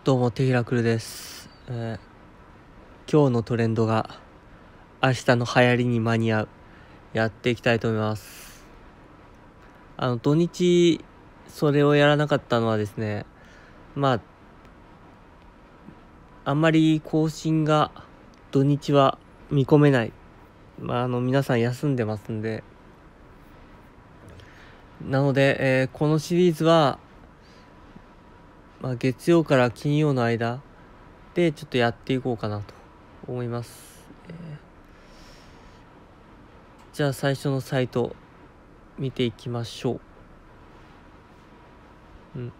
どうも、テヒラクルです。今日のトレンドが明日の流行りに間に合う。やっていきたいと思います。土日、それをやらなかったのはですね、あんまり更新が土日は見込めない。皆さん休んでますんで。なので、このシリーズは、月曜から金曜の間でちょっとやっていこうかなと思います。じゃあ最初のサイト見ていきましょう。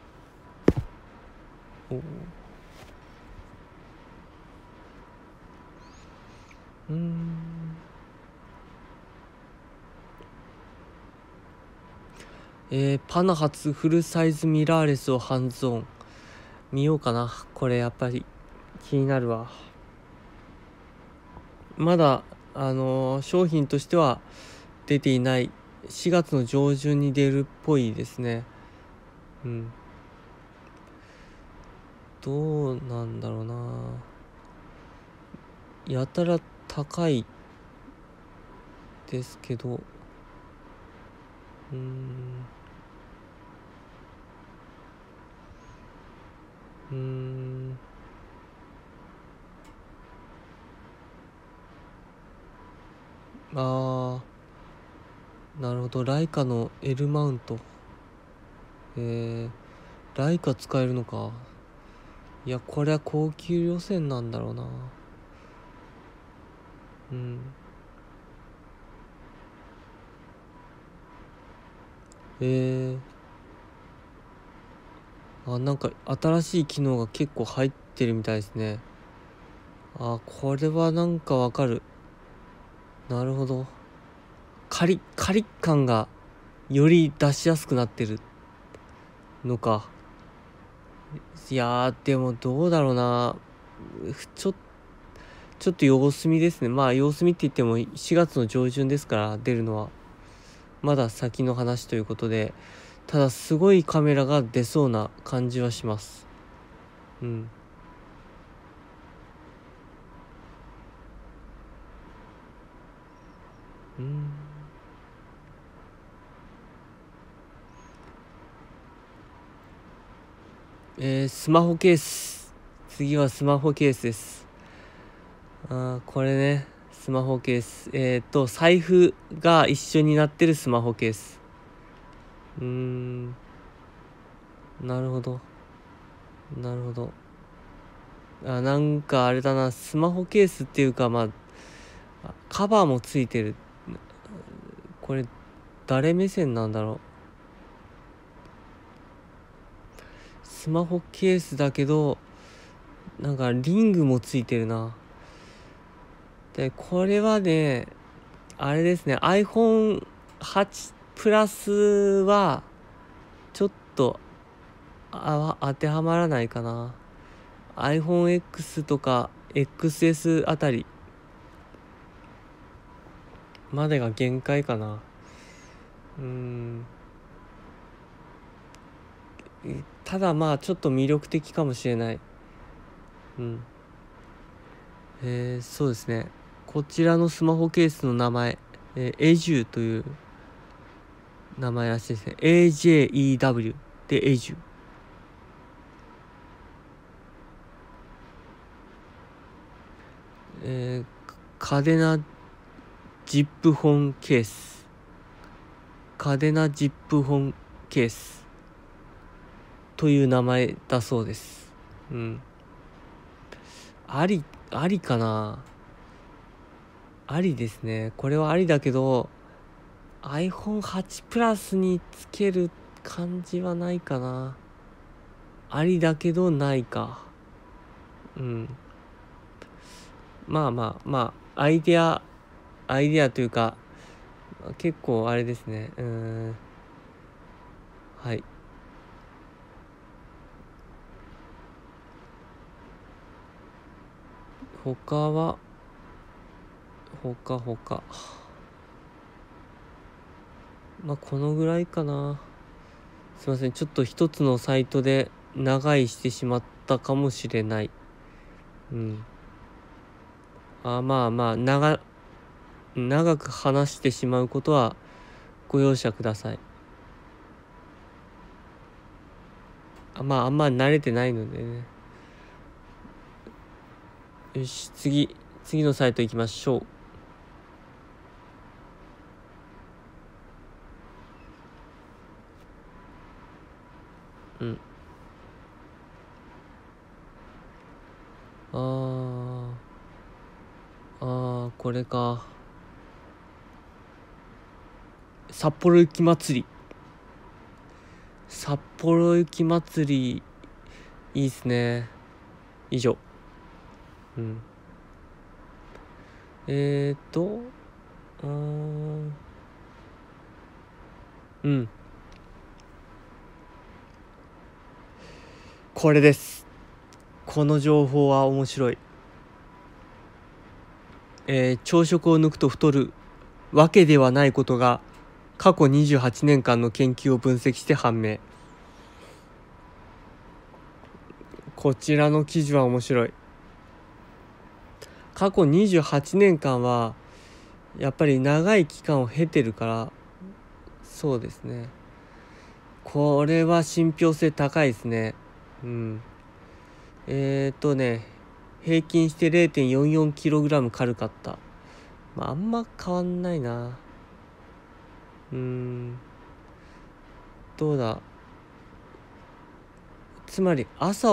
パナ初フルサイズミラーレスをハンズオン。見ようかな。これやっぱり気になるわ。まだ商品としては出ていない。4月の上旬に出るっぽいですね。どうなんだろうな。やたら高いですけど、なるほど。ライカの L マウント。ライカ使えるのか。いや、これは高級路線なんだろうな。なんか新しい機能が結構入ってるみたいですね。これはなんかわかる。なるほど。カリッ感がより出しやすくなってるのか。いやー、でもどうだろうな。ちょっと様子見ですね。様子見って言っても4月の上旬ですから、出るのはまだ先の話ということで、ただすごいカメラが出そうな感じはします。スマホケース。次はスマホケースです。これね、スマホケース。財布が一緒になってるスマホケース。なるほど。なんかあれだな、スマホケースっていうか、カバーもついてる。これ、誰目線なんだろう。スマホケースだけど、なんかリングもついてるな。で、これはね、あれですね、iPhone 8プラスは、ちょっと、当てはまらないかな。iPhone X とか XS あたりまでが限界かな。ただちょっと魅力的かもしれない。そうですね。こちらのスマホケースの名前、エジュという名前らしいですね。AJEW でエジュ。カデナジップホンケース。カデナジップホンケースという名前だそうです。ありかな。ありですね。これはありだけど iPhone8 プラスにつける感じはないかな。ありだけどないか。アイデアというか結構あれですね。はい。他このぐらいかな。すいません、ちょっと一つのサイトで長居してしまっったかもしれない。まあ長く話してしまうことはご容赦ください。あんま慣れてないのでね。よし、次のサイト行きましょう。これか。札幌雪まつりいいっすね。以上。これです。この情報は面白い。朝食を抜くと太るわけではないことが過去28年間の研究を分析して判明。こちらの記事は面白い。過去28年間はやっぱり長い期間を経てるから、そうですね。これは信憑性高いですね。平均して 0.44kg 軽かった。あんま変わんないな。どうだ。つまり朝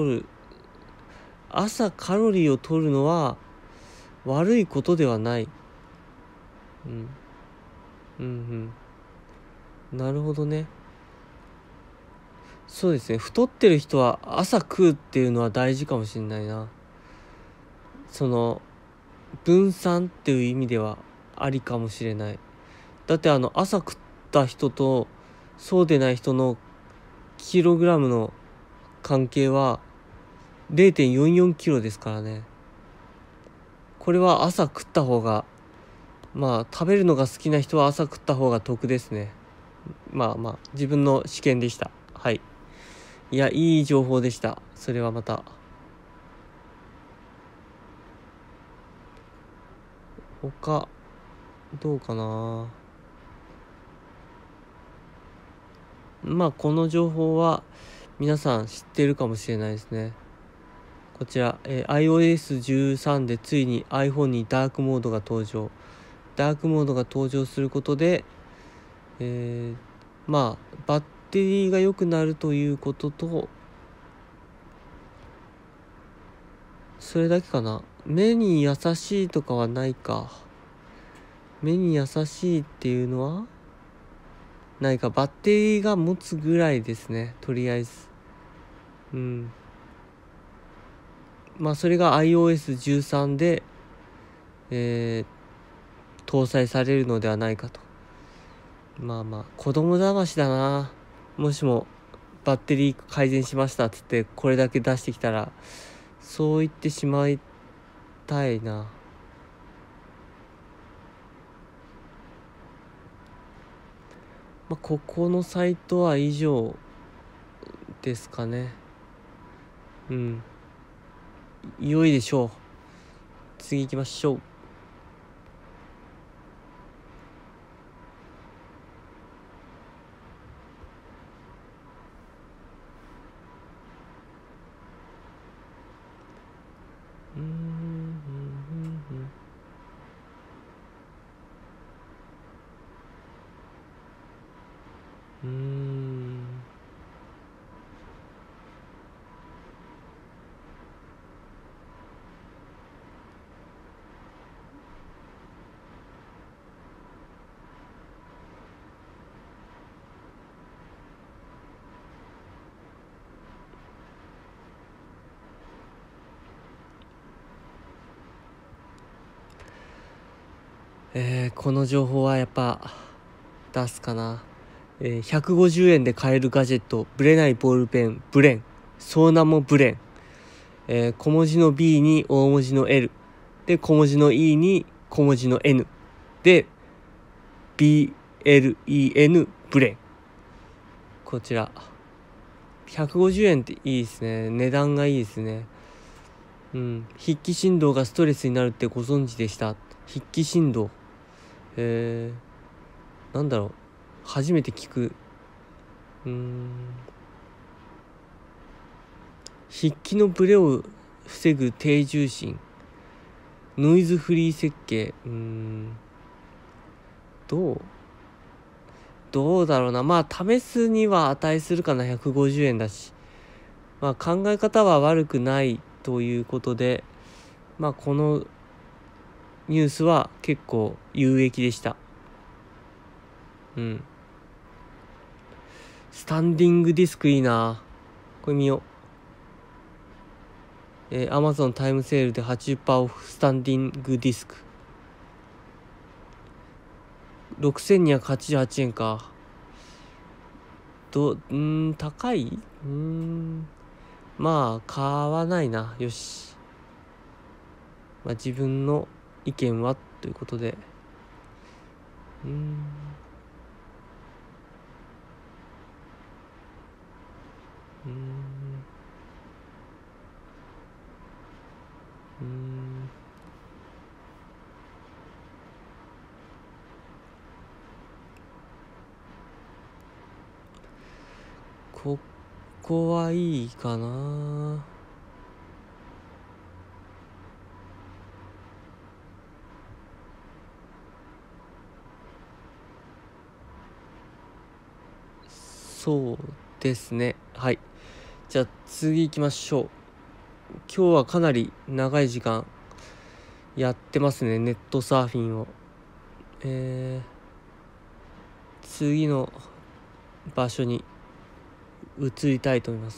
カロリーを取るのは悪いことではない。なるほどね。そうですね。太ってる人は朝食うっていうのは大事かもしれないな。その分散っていう意味ではありかもしれない。だって朝食った人とそうでない人のキログラムの関係は 0.44kg ですからね。これは朝食った方が、食べるのが好きな人は朝食った方が得ですね。自分の試験でした。はい。いや、いい情報でした。それはまた。他、どうかな。この情報は皆さん知ってるかもしれないですね。こちら、iOS13 でついに iPhone にダークモードが登場。ダークモードが登場することで、バッテリーが良くなるということと、それだけかな。目に優しいとかはないか。目に優しいっていうのはないか。バッテリーが持つぐらいですね。とりあえず。それが iOS13 で、搭載されるのではないかと。子供騙しだな。もしもバッテリー改善しましたっつってこれだけ出してきたら、そう言ってしまいたいな。ここのサイトは以上ですかね。良いでしょう。次行きましょう。この情報はやっぱ出すかな。150円で買えるガジェット、ブレないボールペン、ブレン。その名もブレン。小文字の B に大文字の L。で、小文字の E に小文字の N。で、BLEN、ブレン。こちら。 150円っていいですね。値段がいいですね。うん。筆記振動がストレスになるってご存知でした？筆記振動。なんだろう。初めて聞く。筆記のブレを防ぐ低重心。ノイズフリー設計。どうだろうな。まあ、試すには値するかな。150円だし。まあ、考え方は悪くないということで、まあ、このニュースは結構有益でした。スタンディングディスクいいな。これ見よう。Amazon タイムセールで 80% オフスタンディングディスク。6288円か。高い？まあ、買わないな。よし。まあ、自分の意見はということで。ここはいいかな。そうですね。はい。じゃあ次行きましょう。今日はかなり長い時間やってますね。ネットサーフィンを。次の場所に移りたいと思います。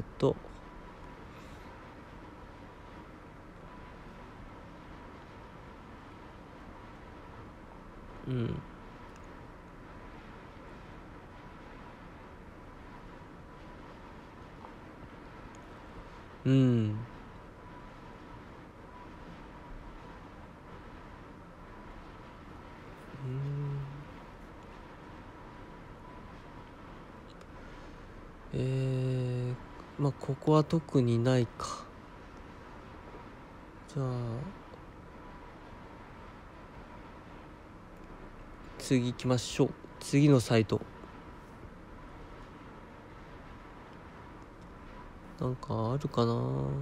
まあここは特にないか。じゃあ次行きましょう。次のサイトなんかあるかな。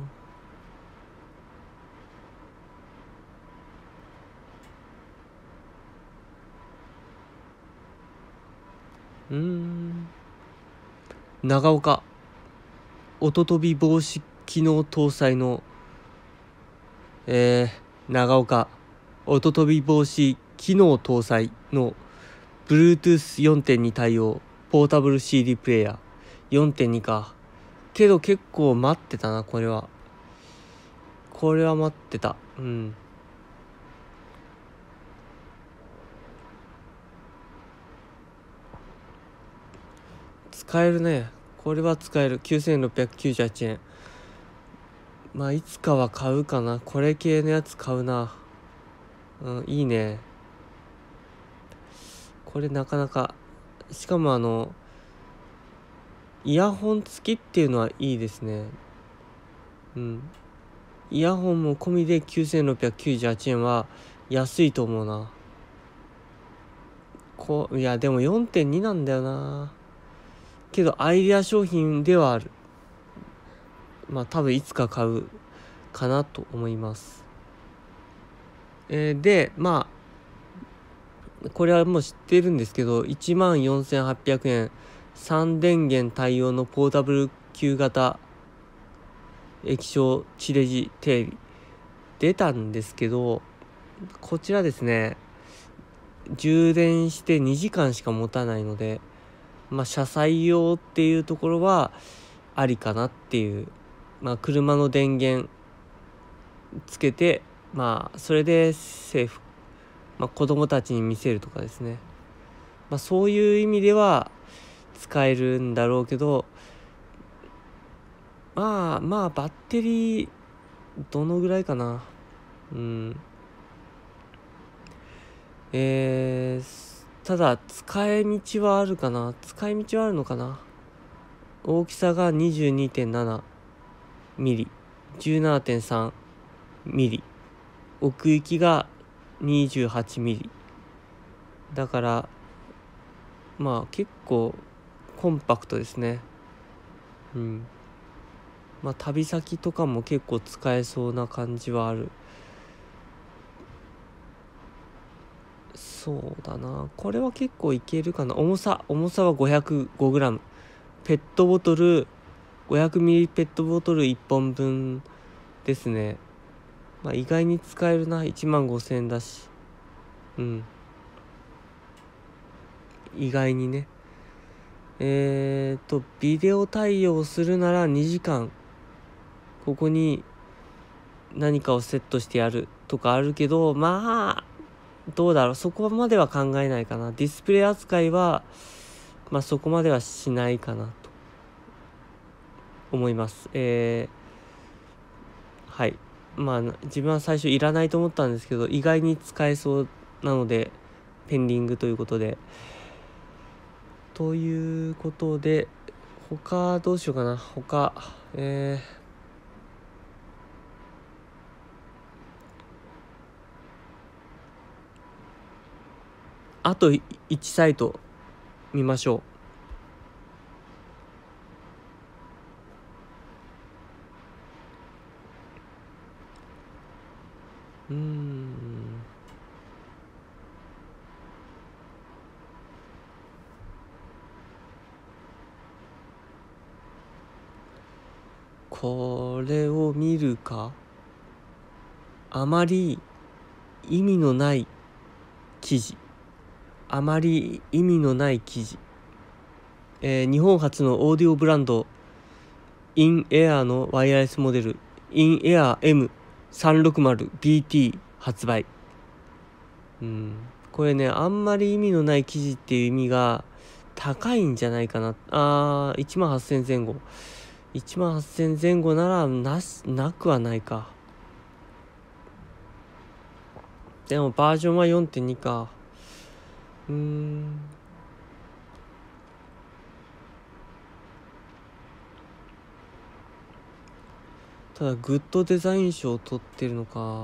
長岡音飛び防止機能搭載の長岡音飛び防止機能搭載の Bluetooth4.2 対応ポータブル CD プレイヤー。 4.2 か。けど結構待ってたな。これは待ってた。使えるね。これは使える。9698円。まあいつかは買うかな。これ系のやつ買うな。いいね。これなかなか。しかもイヤホン付きっていうのはいいですね。イヤホンも込みで9698円は安いと思うな。いやでも 4.2 なんだよな。けどアイデア商品ではある。まあ多分いつか買うかなと思います。でまあこれはもう知ってるんですけど、14,800円3電源対応のポータブル旧型液晶地デジテレビ出たんですけど、こちらですね、充電して2時間しか持たないので、まあ車載用っていうところはありかなっていう。まあ車の電源つけて、まあそれでセーフ、まあ子供たちに見せるとかですね。まあそういう意味では使えるんだろうけど、まあバッテリーどのぐらいかな。ただ使い道はあるかな。使い道はあるのかな。 大きさが 22.7 ミリ、17.3 ミリ、奥行きが28ミリだから、まあ結構コンパクトですね。まあ旅先とかも結構使えそうな感じはある。そうだな、これは結構いけるかな。重さは 505g、 ペットボトル500ミリペットボトル1本分ですね。まあ意外に使えるな。15000円だし、意外にね。ビデオ対応するなら2時間ここに何かをセットしてやるとかあるけど、まあどうだろう、そこまでは考えないかな。ディスプレイ扱いはまあそこまではしないかなと思います。はい、まあ自分は最初いらないと思ったんですけど、意外に使えそうなのでペンディングということで、他どうしようかな。あと1サイト見ましょう。これを見るか。あまり意味のない記事。日本初のオーディオブランドインエアーのワイヤレスモデルインエアー M360BT 発売。これね、あんまり意味のない記事っていう意味が高いんじゃないかな。18000前後。18000前後ならなくはないか。でもバージョンは 4.2 か。ただグッドデザイン賞を取ってるのか。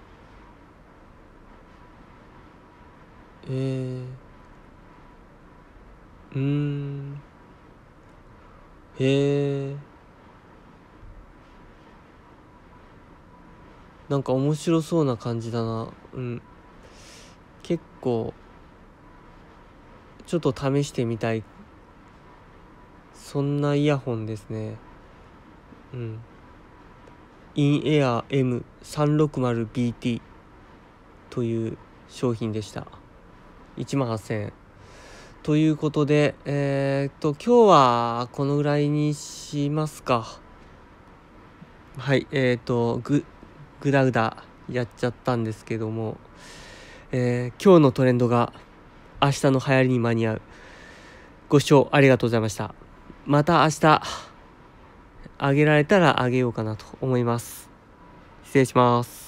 なんか面白そうな感じだな。結構ちょっと試してみたい、そんなイヤホンですね。インエアー M360BT という商品でした。18000円ということで、今日はこのぐらいにしますか。はい、ぐだぐだやっちゃったんですけども、今日のトレンドが明日の流行りに間に合う。ご視聴ありがとうございました。また明日あげられたらあげようかなと思います。失礼します。